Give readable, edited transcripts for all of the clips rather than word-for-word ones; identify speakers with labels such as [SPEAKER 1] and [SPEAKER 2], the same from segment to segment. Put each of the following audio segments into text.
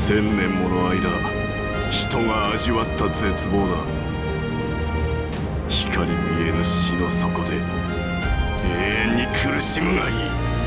[SPEAKER 1] 千年もの間人が味わった絶望だ。光見えぬ死の底で永遠に苦しむがいい。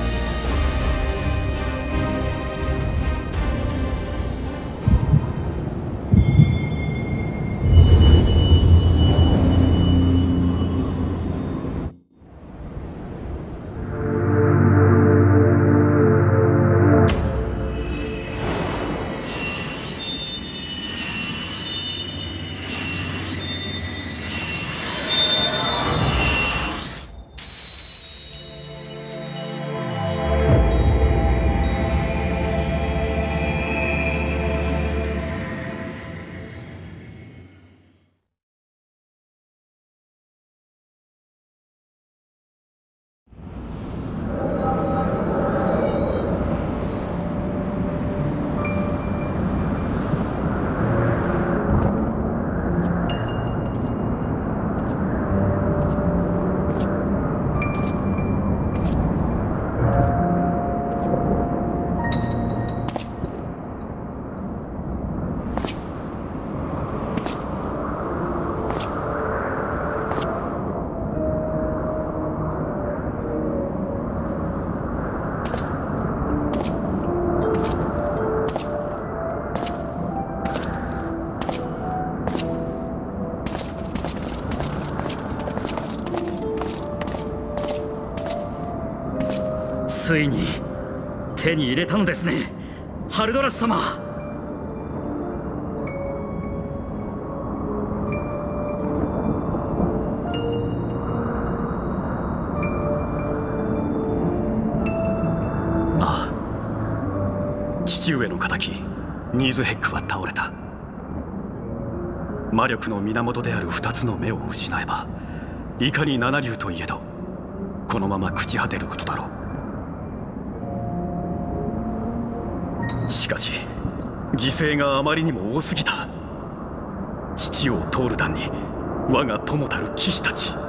[SPEAKER 2] ついに手に入れたのですね、ハルドラス様。
[SPEAKER 3] ああ、父上の敵ニーズヘックは倒れた。魔力の源である2つの目を失えば、いかに七竜といえどこのまま朽ち果てることだろう。しかし犠牲があまりにも多すぎた。父を通る段に我が友たる騎士たち、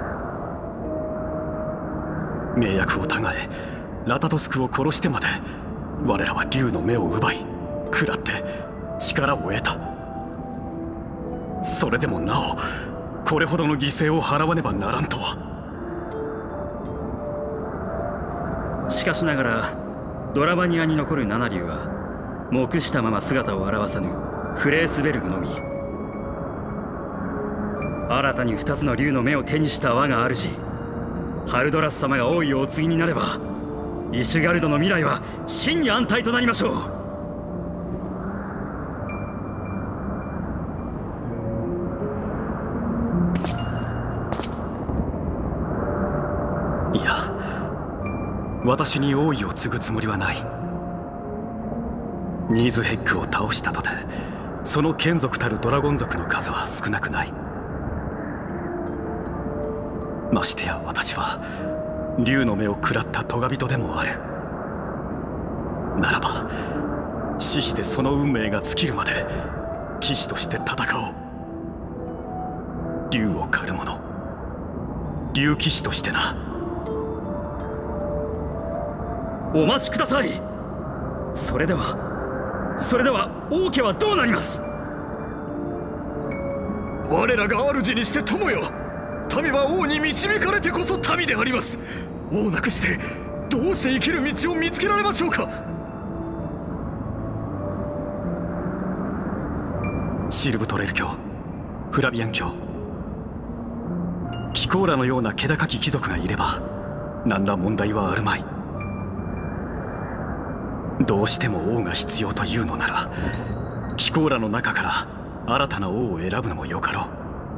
[SPEAKER 3] 名役をたがえラタトスクを殺してまで我らは竜の目を奪い食らって力を得た。それでもなおこれほどの犠牲を払わねばならんとは。
[SPEAKER 2] しかしながらドラバニアに残る七竜は黙したまま姿を現さぬフレースベルグのみ。新たに2つの竜の目を手にした我が主ハルドラス様が王位をお継ぎになれば、イシュガルドの未来は真に安泰となりましょう。
[SPEAKER 3] いや、私に王位を継ぐつもりはない。ニーズヘックを倒したとてその眷属たるドラゴン族の数は少なくない。ましてや私は竜の目を食らった咎人でもある。ならば死してその運命が尽きるまで騎士として戦おう。竜を狩る者、竜騎士としてな。
[SPEAKER 2] お待ちください。それでは王家はどうなります？
[SPEAKER 4] 我らが主にして友よ、民は王に導かれてこそ民であります。王なくしてどうして生きる道を見つけられましょうか。
[SPEAKER 3] シルブトレル卿、フラビアン卿、ピコーラのような気高き貴族がいれば何ら問題はあるまい。どうしても王が必要というのなら、ピコーラの中から新たな王を選ぶのもよかろう。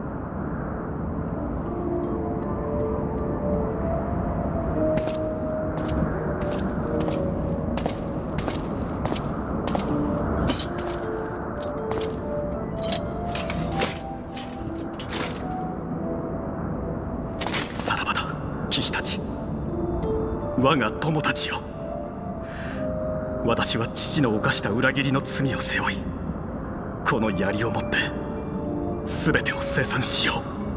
[SPEAKER 3] さらばだ、騎士たち、我が友たちよ。私は父の犯した裏切りの罪を背負い、この槍をもって全てを清算しよう。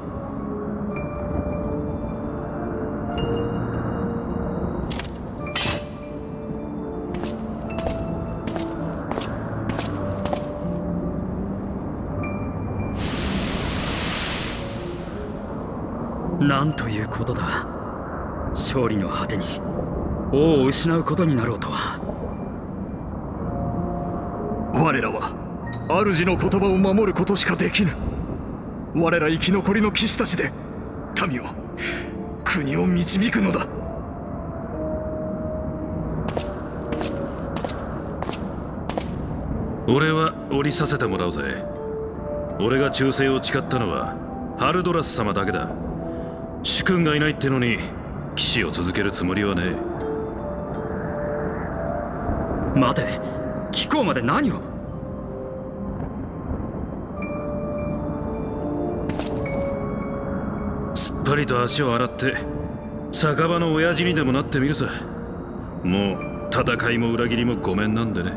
[SPEAKER 2] なんということだ。勝利の果てに王を失うことになろうとは。
[SPEAKER 4] 我らは主の言葉を守ることしかできぬ。我ら生き残りの騎士たちで民を国を導くのだ。
[SPEAKER 1] 俺は降りさせてもらうぜ。俺が忠誠を誓ったのはハルドラス様だけだ。主君がいないってのに騎士を続けるつもりはね
[SPEAKER 2] え。待て、貴公まで何を。
[SPEAKER 1] すっぱりと足を洗って酒場の親父にでもなってみるさ。もう戦いも裏切りもごめんなんでね。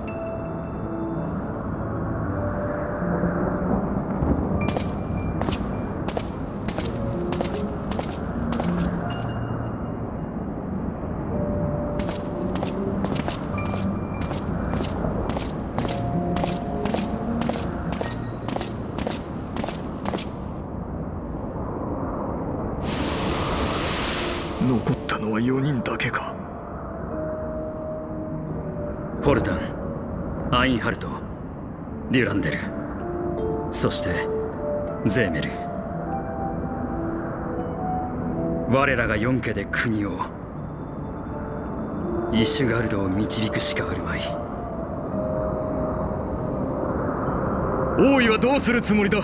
[SPEAKER 4] 残ったのは4人だけか。
[SPEAKER 2] ホルタン、アインハルト、デュランデル、そしてゼーメル。我らが4家で国を、イシュガルドを導くしかあるまい。
[SPEAKER 4] 王位はどうするつもりだ。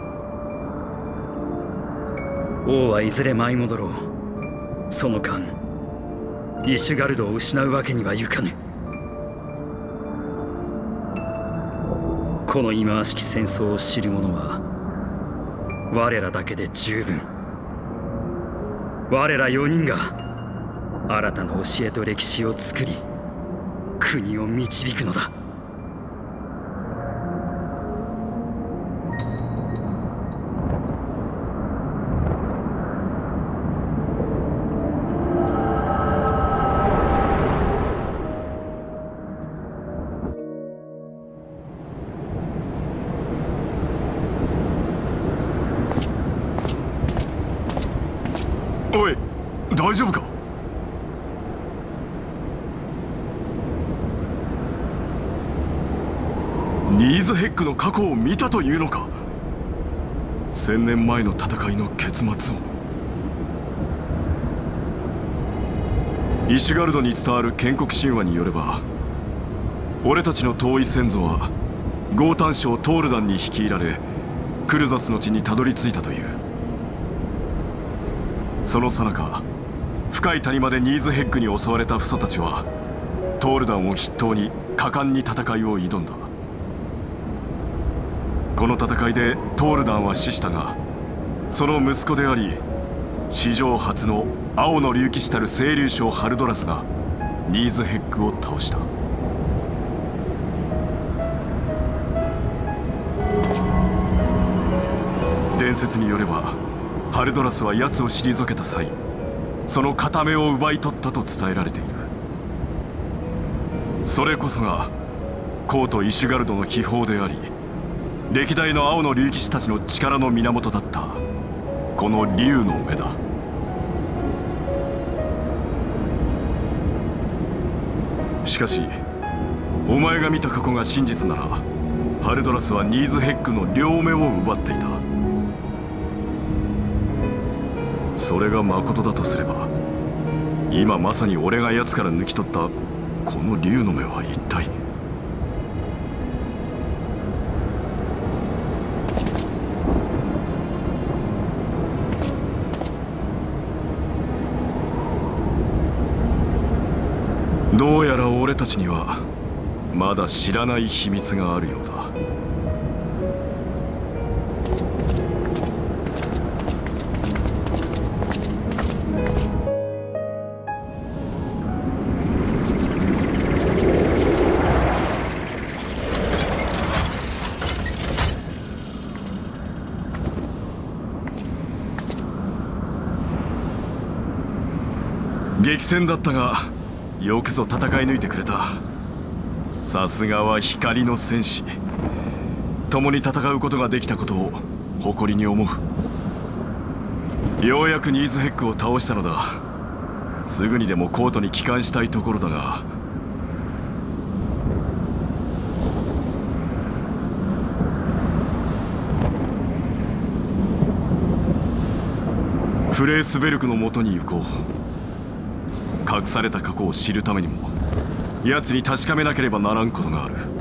[SPEAKER 2] 王はいずれ舞い戻ろう。その間イシュガルドを失うわけにはいかぬ。この忌まわしき戦争を知る者は我らだけで十分。我ら4人が新たな教えと歴史を作り国を導くのだ。
[SPEAKER 1] おい、大丈夫か。ニーズヘックの過去を見たというのか。1000年前の戦いの結末を。イシュガルドに伝わる建国神話によれば、俺たちの遠い先祖はゴータン省トールダンに率いられクルザスの地にたどり着いたという。その最中、深い谷間でニーズヘックに襲われた父祖たちはトールダンを筆頭に果敢に戦いを挑んだ。この戦いでトールダンは死したが、その息子であり史上初の青の竜騎士たる青竜将ハルドラスがニーズヘックを倒した。伝説によればハルドラスは奴を退けた際、その片目を奪い取ったと伝えられている。それこそがコート・イシュガルドの秘宝であり、歴代の青の竜騎士たちの力の源だったこの竜の目だ。しかしお前が見た過去が真実なら、ハルドラスはニーズヘックの両目を奪っていた。それが誠だとすれば、今まさに俺が奴から抜き取ったこの竜の目は一体。どうやら俺たちにはまだ知らない秘密があるようだ。激戦だったがよくぞ戦い抜いてくれた。さすがは光の戦士。共に戦うことができたことを誇りに思う。 ようやくニーズヘックを倒したのだ。すぐにでもコートに帰還したいところだが。フレースベルクのもとに行こう。隠された過去を知るためにも奴に確かめなければならんことがある。